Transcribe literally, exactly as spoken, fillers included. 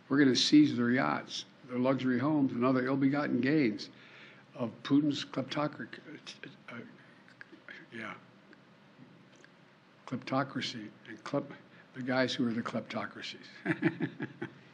We're going to seize their yachts, their luxury homes, and other ill-begotten gains of Putin's kleptocracy. Uh, yeah, kleptocracy and klep, the guys who are the kleptocracies.